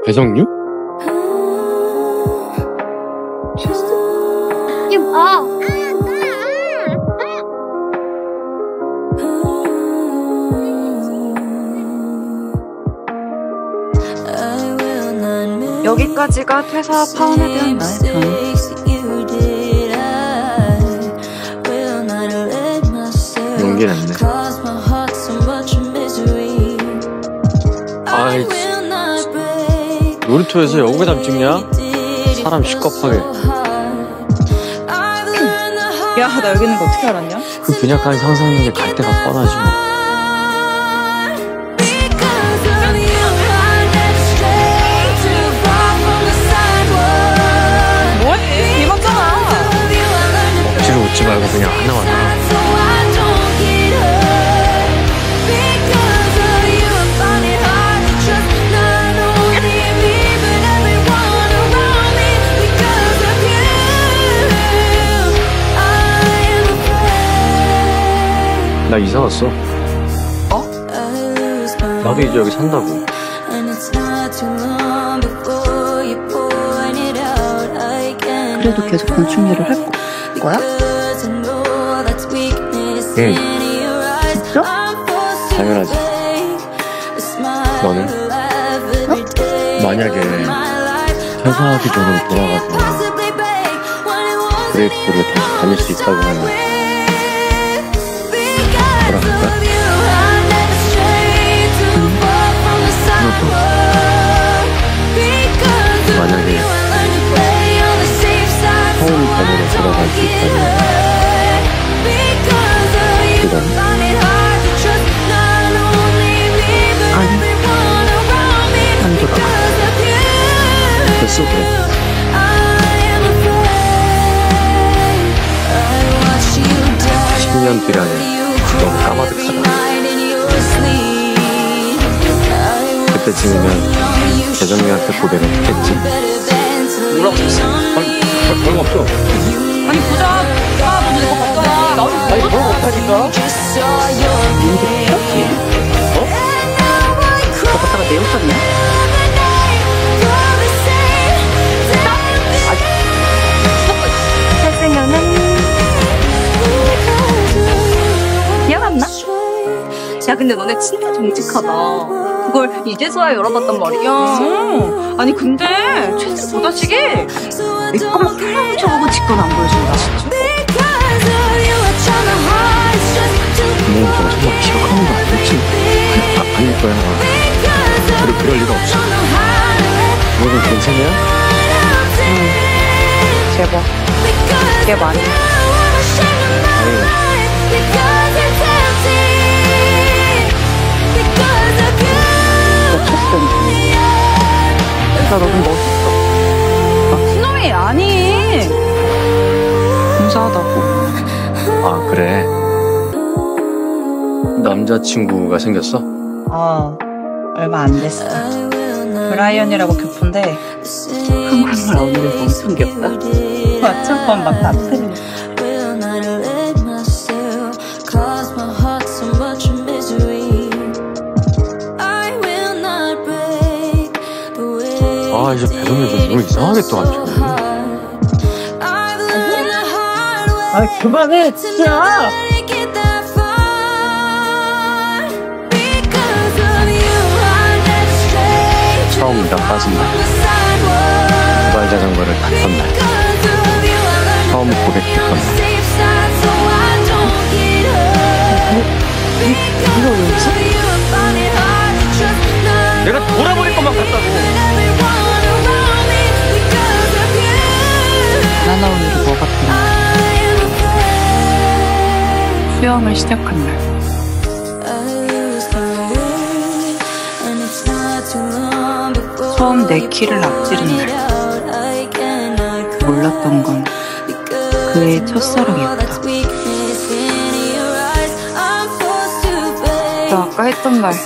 배성유? 여기까지가 퇴사 파혼에 대한 나의 변. 용기 냈네. 아이, 놀이터에서 여고괴담 찍냐? 사람 시겁하게. 야, 나 여기 있는 거 어떻게 알았냐? 그 빈약한 상상력에 갈 데가 뻔하지 뭐. 뭐해? 이봤잖아. 억지로 웃지 말고 그냥 하나만 하라. 나 이사 왔어. 어? 나도 이제 여기 산다고. 그래도 계속 건축 일을 할 거야? 응. 진짜? 당연하지. 너는? 만약에 퇴사하기 전에 돌아가서 그레이프를 다시 다닐 수 있다고 하면 돌아갈까? 너도 만약에 처음 번호로 돌아갈 수 있다면 그다음 아니, 안 돌아가. 됐어 그래. 10년 뒤라니 너무 까마득하다. 그때쯤이면 재정이한테 고백을 했겠지. 뭐라고 했어? 아니, 별거 없어. 아니, 보자. 먼저 내가 봤잖아. 아니, 별거 없다니까. 민들이 필요해? 어? 너 갖다가 내 옷 샀냐? 살생각은 미안했나? 야, 근데 너네 진짜 정직하다. 그걸 이제서야 열어봤단 말이야. 아니, 근데 최진 보다시게 내 거 막 털어붙여보고 직권 안 보여준다, 진짜. 뭐 저거 정말 기억하는 거 아니겠지? 아닐 거야. 그리고 그럴 리가 없어. 너는 괜찮냐? 제발. 꽤 많이. 다행이다. 나 너무 멋있어. 수놈이 아니. 감사하다고. 아, 그래. 남자친구가 생겼어? 얼마 안 됐어. 브라이언이라고 교포인데 한국말 어울려서 엄청 귀엽다. 맞춤법 막 나트려. 아, 이제 배송이 좀 너무 이상하게 또 안 좋네. 아, 그만해, 진짜. 처음 이랑 빠진 날, 두발 자전거를 탔던 날, 처음 고백했던 날. 이거 왜 있어? 내가 돌아버릴 것만 같다고. 나 나온 일이 뭐 같더라. 수영을 시작한 날. 처음 내 키를 앞지른 날. 몰랐던 건 그의 첫사랑이었다. 나 아까 했던 말.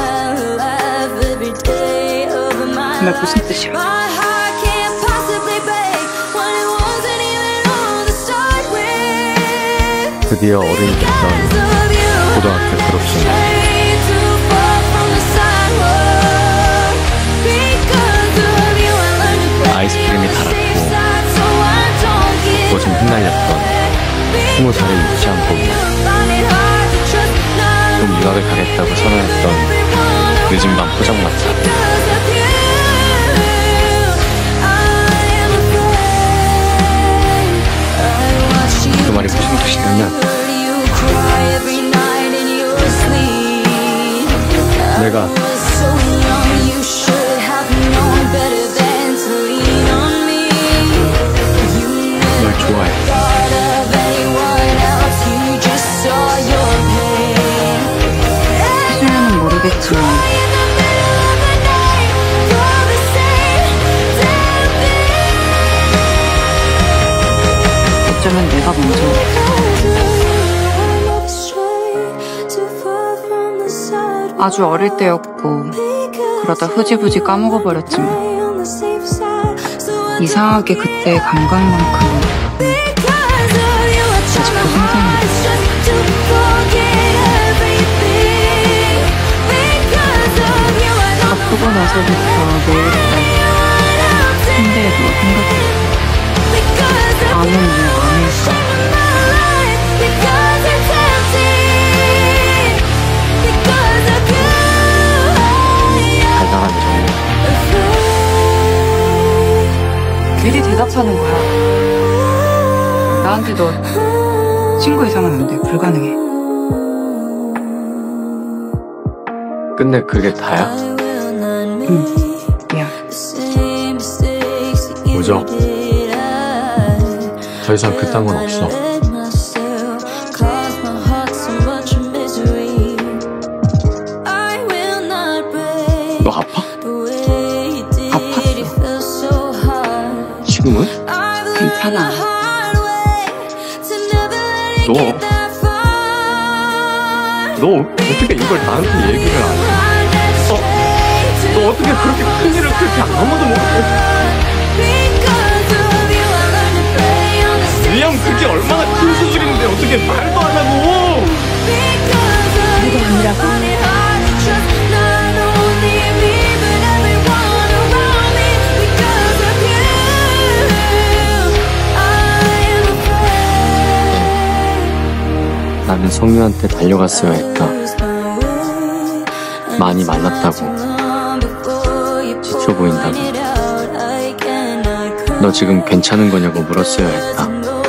그 말 무슨 뜻이야? 드디어 어른이 됐던 고등학교 졸업식. 20살에 잊지 않고 좀 유학을 가겠다고 선언했던 늦은 밤 포장마차. 그 말이 무슨 뜻이냐면 내가 널 좋아해. 사실은 모르겠지만 어쩌면 내가 먼저 아주 어릴 때였고 그러다 흐지부지 까먹어버렸지만 이상하게 그때의 감각만큼은 아직도 생생해. 아프고 나서부터 매일까지 침대에 누워 생각해. 나는 왜 아닐까? 달달한 정말. 미리 대답하는 거야. 나한테 너 친구 이상은 안 돼. 불가능해. 끝내 그게 다야? 응. 미안. 우정. 더 이상 그딴 건 없어. 너 아파? 아팠어. 지금은? 괜찮아. 너 어떻게 이걸 나한테 얘기를 안 해? 너 어떻게 그렇게 큰 일을 그렇게 아무도 모르고? 리암 그게 얼마나 큰 수술인데 어떻게 말도 안 하고? 그게 아니라고. 나는 성유한테 달려갔어야 했다. 많이 말랐다고, 지쳐 보인다고, 너 지금 괜찮은 거냐고 물었어야 했다.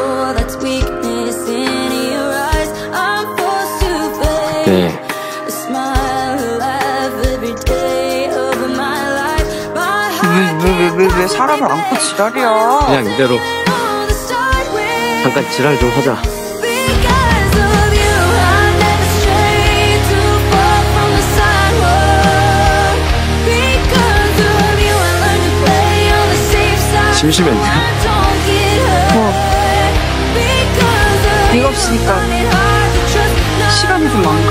그때 왜 사람을 안고 지랄이야? 그냥 이대로 잠깐 지랄 좀 하자. 심심했냐? 네가 없으니까 시간이 좀 많은가?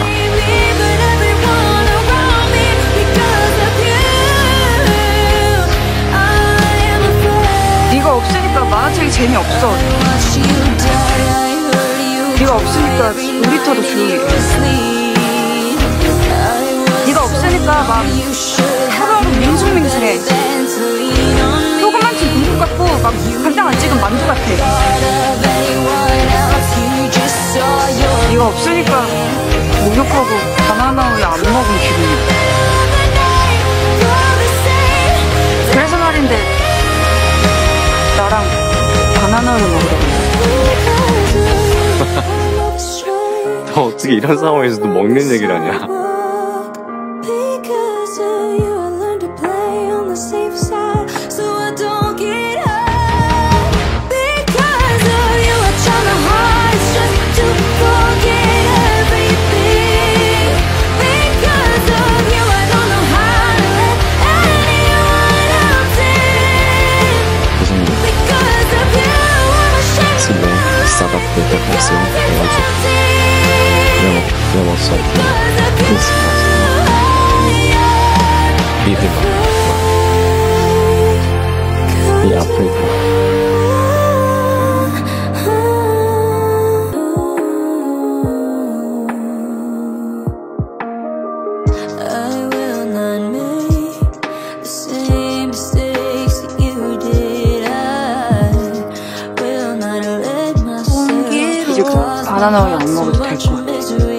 네가 없으니까 만화책이 재미없어. 네가 없으니까 놀이터도 조용해. 네가 없으니까 막 하루하루 밍숭밍숭해. 소금만 친 군국 같고 막 간장 안 찍은 만두 같아. 네가 없으니까 목욕하고 바나나 우유 안 먹은 기분이야. 그래서 말인데 나랑 바나나 우유 먹으러 간다. 너 어떻게 이런 상황에서도 먹는 얘기를 하냐? Vemos aquí Vive y aprende. 이제 바나나 우유 안 먹어도 될 것 같아.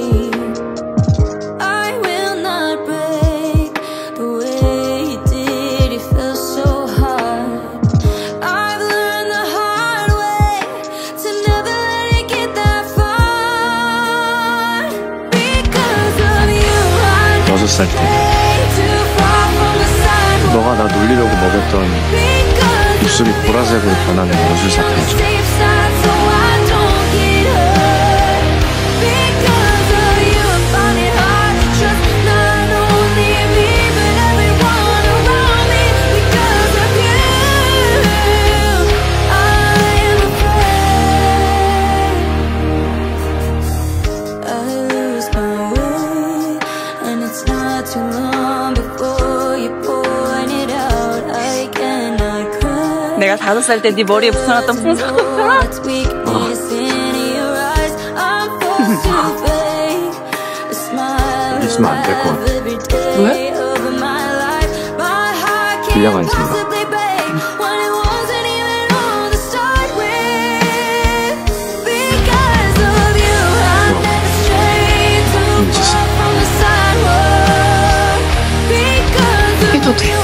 여섯 살 때 너가 나 놀리려고 먹였던 입술이 보라색으로 변하는 여술사 편지. 내가 5살 때 네 머리에 붙여놨던 풍선처럼? 있으면 안 될 것 같아. 왜? 불량한 생각. 해도 돼.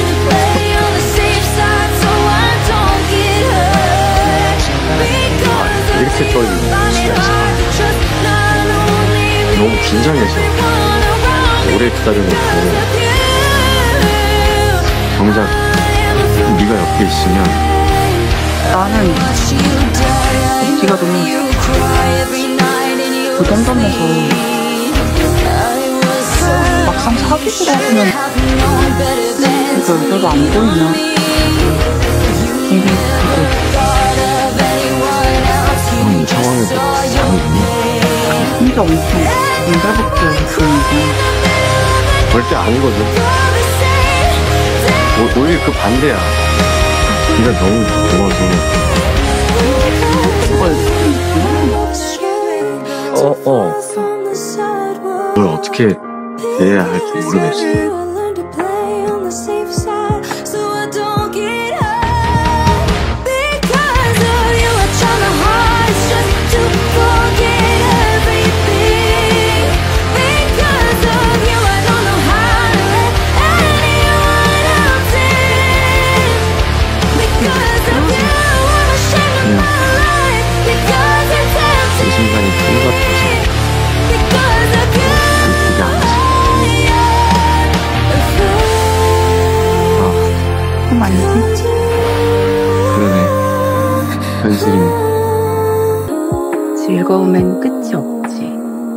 이렇게 떨리는 시간에서 너무 긴장해서 오래 기다려놓고 정작 네가 옆에 있으면 나는 네가 너무 부담감해서 막상 사귀기로 하면 이거 의도도 안 보이나? 이 상황에서 당연히 혼자 엄청 인달복도 그러니까 절대 아니거든. 오히려 그 반대야. 네가 너무 좋아서 널 어떻게 대해야 할지 모르겠어. 이 순간이 꿈 같아서 그게 아니지. 꿈 아니지? 그러네. 현실이네. 즐거움엔 끝이 없지.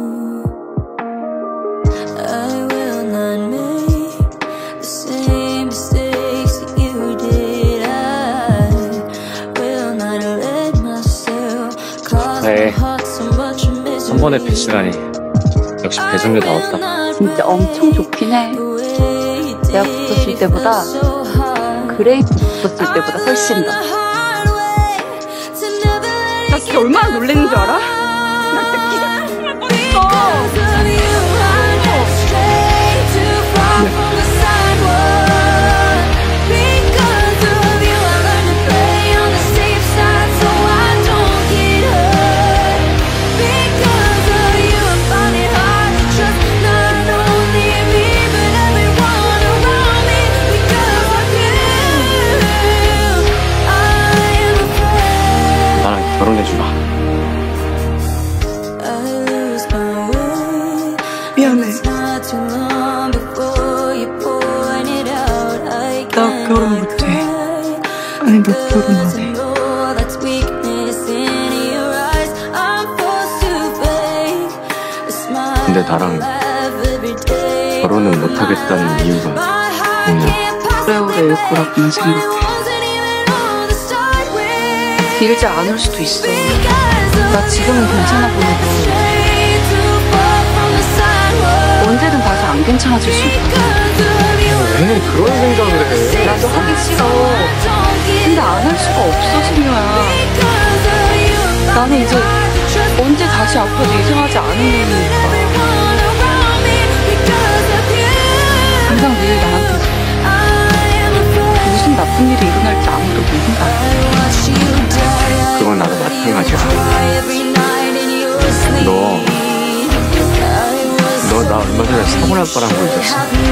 네. 한 번에 패스라니. 역시 배송료 나왔다. 진짜 엄청 좋긴 해. 내가 붙었을 때보다 그레이프 붙었을 때보다 훨씬 더. 나 진짜 얼마나 놀랬는 줄 알아? 나 진짜 기절 뻔했어. 나랑 결혼해주라. 미안해. 나 결혼 못해. 아니, 못 결혼하네. 근데 나랑 결혼은 못하겠다는 이유가 뭐냐? 오래오래 일 거라고만 생각해. 길지 않을 수도 있어. 나 지금은 괜찮아 보여도 언제든 다시 안 괜찮아질 수 있거든. 왜 그런 생각을 해? 나도 하기 싫어. 근데 안 할 수가 없어, 승효야. 나는 이제 언제 다시 아파도 이상하지 않은 놈이니까. 항상 늘 나한테 무슨 나쁜 일이 일어날지 아무도 모른다. 그건 나도 마찬가지야. 선물할 거란 거 있었어.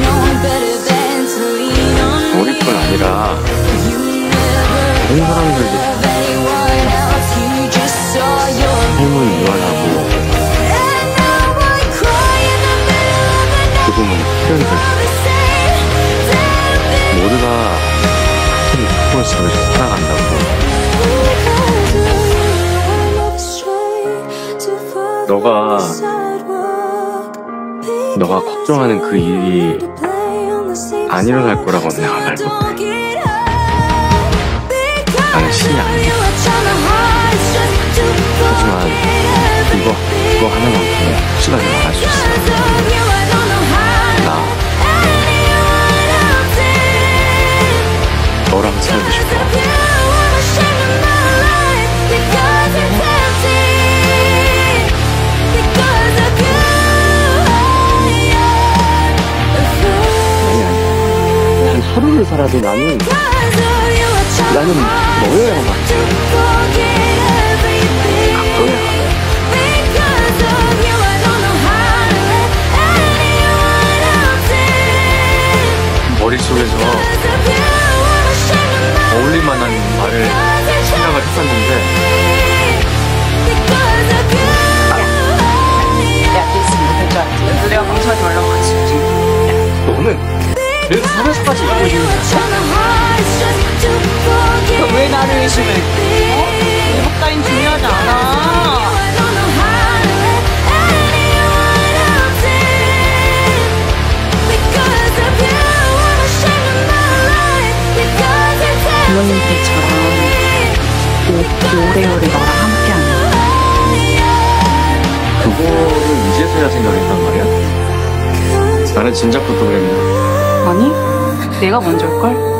우리 건 아니라 다른 사람들도 삶을 유한하고 조금은 필연될 모두가 같은 조건 속에서 살아간다고. 너가 걱정하는 그 일이 안 일어날 거라고 내가 말 못해. 나는 신이 아니야. 하지만 이거 하나만큼은 확실하게 말할 수 있어. 나 너랑 살고 싶어. 단 하루를 살아도 나는 너여야 맞지. 머릿속에서 어울릴 만한 말을 생각을 했었는데 야, 디스 못할 줄 알았지? 그래서 내가 강철한테 말라고 같이 했지. 너는 그래서 살면서까지 이러고 있는 거야? 왜 나를 의심해? 내복 따윈 중요하지 않아. 부모님들처럼 오래오래 너랑 함께하는 그거를 이제서야 생각했단 말이야? 나는 진작부터 그랬는데. 아니, 내가 먼저일걸?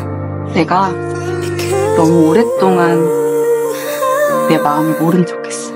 내가 너무 오랫동안 내 마음을 모른 척했어.